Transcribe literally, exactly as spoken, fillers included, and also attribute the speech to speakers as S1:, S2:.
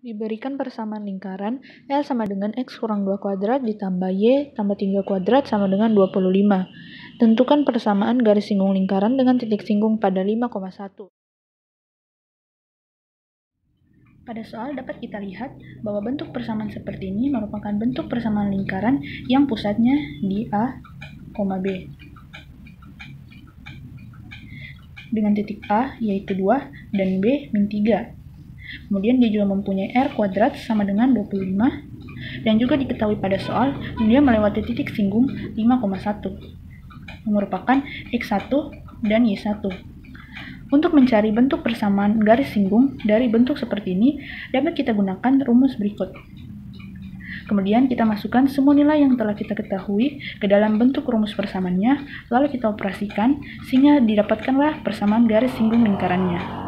S1: Diberikan persamaan lingkaran, L sama dengan X kurang dua kuadrat ditambah Y tambah tiga kuadrat sama dengan dua puluh lima. Tentukan persamaan garis singgung lingkaran dengan titik singgung pada lima koma satu. Pada soal dapat kita lihat bahwa bentuk persamaan seperti ini merupakan bentuk persamaan lingkaran yang pusatnya di A, B. Dengan titik A yaitu dua dan B min tiga. Kemudian dia juga mempunyai R kuadrat sama dengan dua puluh lima, dan juga diketahui pada soal dia melewati titik singgung lima koma satu, merupakan X satu dan Y satu. Untuk mencari bentuk persamaan garis singgung dari bentuk seperti ini, dapat kita gunakan rumus berikut. Kemudian kita masukkan semua nilai yang telah kita ketahui ke dalam bentuk rumus persamaannya, lalu kita operasikan sehingga didapatkanlah persamaan garis singgung lingkarannya.